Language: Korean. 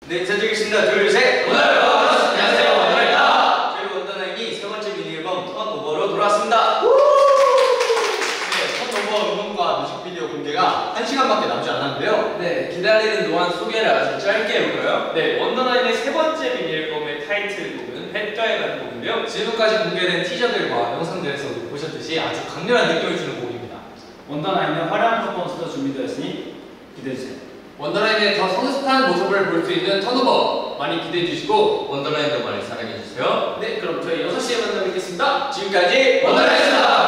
네, 인사드리겠습니다. 둘, 셋! 안녕하세요, 원더나입니다. 저희 원더나인이 세 번째 미니앨범 턴오버로 돌아왔습니다. 네, 턴오버 음원과 뮤직비디오 공개가 1시간밖에 남지 않았는데요. 네, 기다리는 동안 소개를 아주 짧게 해볼까요? 네, 원더나인의 세 번째 미니앨범의 타이틀곡은 햇가에라는 곡인데요. 지금까지 공개된 티저들과 영상들에서도 보셨듯이 아주 강렬한 느낌을 주는 곡입니다. 원더나인은 화려한 퍼포먼스도 준비되었으니 기대해주세요. 원더라인의 더 성숙한 모습을 볼 수 있는 턴오버 많이 기대해주시고 원더라인도 많이 사랑해주세요. 네, 그럼 저희 6시에 만나 뵙겠습니다. 지금까지 원더나인이었습니다.